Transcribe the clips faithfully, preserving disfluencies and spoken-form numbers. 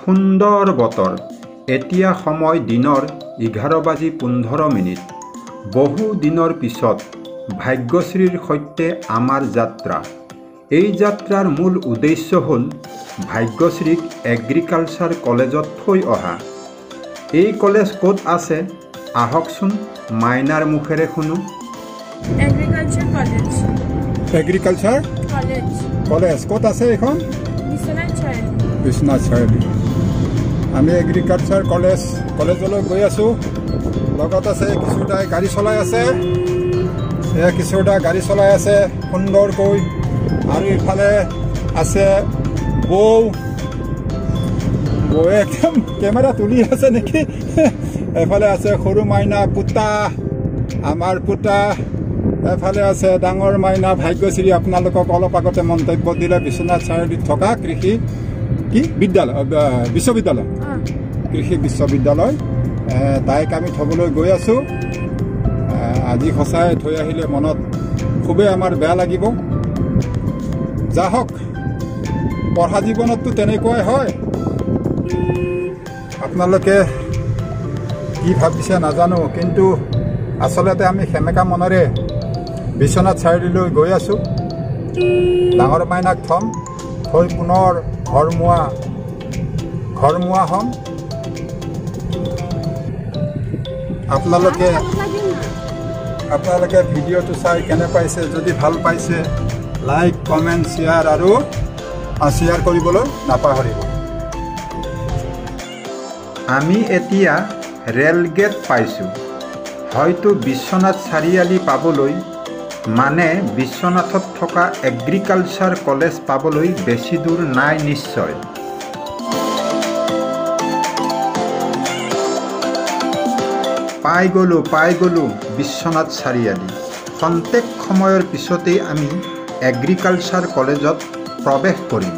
সুন্দৰ বতৰ। এতিয়া সময় দিনৰ এঘাৰ বাজি পোন্ধৰ মিনিট। বহু দিনৰ পিছত ভাগ্যশ্ৰীৰ সৈতে আমাৰ যাত্ৰা। এই যাত্ৰাৰ মূল উদ্দেশ্য হ'ল ভাগ্যশ্ৰীক এগ্ৰিকালচাৰ কলেজত থৈ অহা। এই কলেজ ক'ত আছে আহকচোন মাইনাৰ মুখেৰে শুনো। Agriculture college. Agriculture college college ক'ত আছে এখন? বিশ্বনাথ চাৰিআলি। বিশ্বনাথ চাৰিআলি। আমি এগ্ৰিকালচাৰ কলেজ কলেজলৈ গৈ আছোঁ। লগত আছে কিছুটা গাড়ী চলাই আছে, এয়া কিছুটা গাড়ী চলাই আছে সুন্দৰকৈ। আৰু ইফালে আছে বৌ, বৌয়ে একদম কেমেৰা তুলি আছে নেকি। এফালে আছে সৰু মাইনা পুতা, আমাৰ পুতা। এফালে আছে ডাঙৰ মাইনা ভাগ্যশ্ৰী। আপোনালোকক অলপ আগতে মন্তব্য দিলে বিশ্বনাথ চাৰিআলিত থকা কৃষি কি বিদ্যালয় বিশ্ববিদ্যালয় কৃষি বিশ্ববিদ্যালয় তাইক আমি থবলৈ গৈ আছোঁ। আজি সঁচাই থৈ আহিলে মনত খুবেই আমাৰ বেয়া লাগিব। যা হওক, পঢ়া জীৱনততো তেনেকুৱাই হয়। আপোনালোকে কি ভাবিছে নাজানো, কিন্তু আচলতে আমি সেমেকা মনেৰে বিশ্বনাথ চাৰিআলিলৈ গৈ আছোঁ। ডাঙৰ মাইনাক থ'ম, থৈ পুনৰ ঘৰমুৱা ঘৰমুৱা হ'ম। আপোনালোকে আপোনালোকে ভিডিঅ'টো চাই কেনে পাইছে? যদি ভাল পাইছে লাইক কমেণ্ট শ্বেয়াৰ আৰু শ্বেয়াৰ কৰিবলৈ নাপাহৰিব। আমি এতিয়া ৰেলগেট পাইছোঁ। হয়তো বিশ্বনাথ চাৰিআলি পাবলৈ, মানে বিশ্বনাথত থকা এগ্ৰিকালচাৰ কলেজ পাবলৈ বেছি দূৰ নাই নিশ্চয়। পাই গ'লোঁ পাই গ'লোঁ বিশ্বনাথ চাৰিআলি। খন্তেক সময়ৰ পিছতেই আমি এগ্ৰিকালচাৰ কলেজত প্ৰৱেশ কৰিম।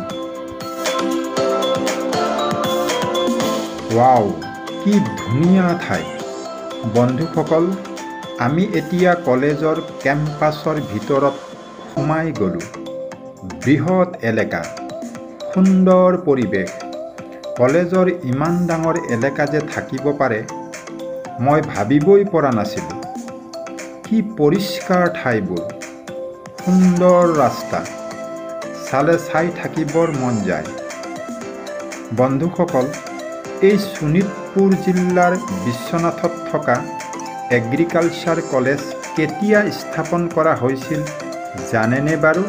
ৱাও, কি ধুনীয়া ঠাই। বন্ধুসকল, আমি এতিয়া কলেজৰ কেম্পাছৰ ভিতৰত সোমাই গ'লোঁ। বৃহৎ এলেকা, সুন্দৰ পৰিৱেশ। কলেজৰ ইমান ডাঙৰ এলেকা যে থাকিব পাৰে মই ভাবিবই পৰা নাছিলোঁ। কি পৰিষ্কাৰ ঠাইবোৰ, সুন্দৰ ৰাস্তা, চালে চাই থাকিবৰ মন যায়। বন্ধুসকল, এই শোণিতপুৰ জিলাৰ বিশ্বনাথত থকা এগ্ৰিকালচাৰ কলেজ কেতিয়া স্থাপন কৰা হৈছিল জানেনে বাৰু?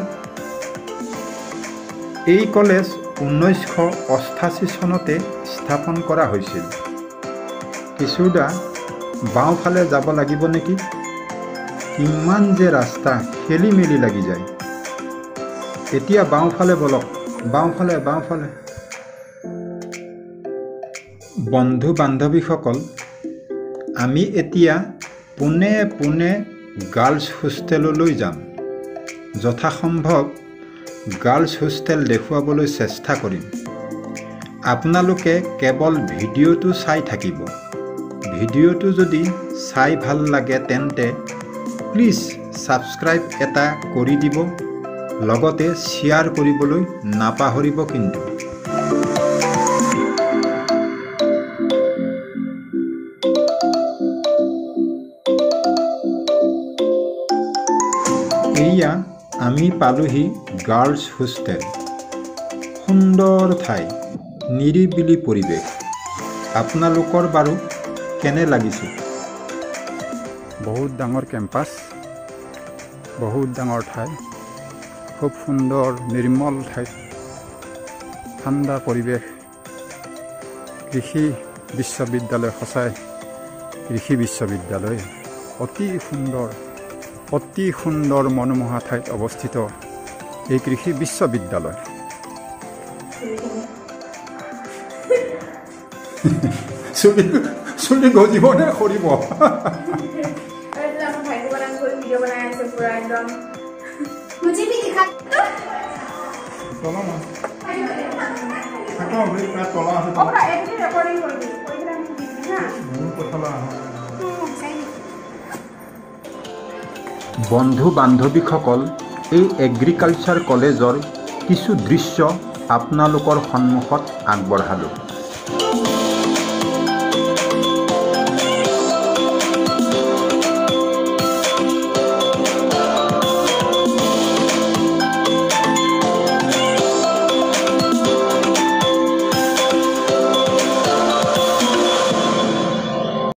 এই কলেজ ঊনৈছশ অষ্টাশী চনতে স্থাপন কৰা হৈছিল। কিছুদা বাওঁফালে যাব লাগিব নেকি? কিমান যে ৰাস্তা খেলি মেলি লাগি যায়। এতিয়া বাওঁফালে বলক, বাওঁফালে বাওঁফালে। বন্ধু বান্ধৱীসকল, আমি এতিয়া পোনে পোনে গাৰ্লছ হোষ্টেললৈ যাম। যথাসম্ভৱ গাৰ্লছ হোষ্টেল দেখুৱাবলৈ চেষ্টা কৰিম। আপোনালোকে কেৱল ভিডিঅ'টো চাই থাকিব। ভিডিঅ'টো যদি চাই ভাল লাগে তেন্তে প্লিজ ছাবস্ক্ৰাইব এটা কৰি দিব, লগতে শ্বেয়াৰ কৰিবলৈ নাপাহৰিব কিন্তু। এয়া আমি পালোহি গাৰ্লছ হোষ্টেল। সুন্দৰ ঠাই, নিৰিবিলি পৰিৱেশ। আপোনালোকৰ বাৰু কেনে লাগিছে? বহুত ডাঙৰ কেম্পাছ, বহুত ডাঙৰ ঠাই, খুব সুন্দৰ নিৰ্মল ঠাই, ঠাণ্ডা পৰিৱেশ। কৃষি বিশ্ববিদ্যালয়, সঁচাই কৃষি বিশ্ববিদ্যালয় অতি সুন্দৰ, অতি সুন্দৰ মনোমোহা ঠাইত অৱস্থিত এই কৃষি বিশ্ববিদ্যালয়। চুলি চুলি গজিব নে সৰিব? বন্ধু বান্ধৱীসকল, এই এগ্ৰিকালচাৰ কলেজৰ কিছু দৃশ্য আপোনালোকৰ সন্মুখত আগবঢ়ালোঁ।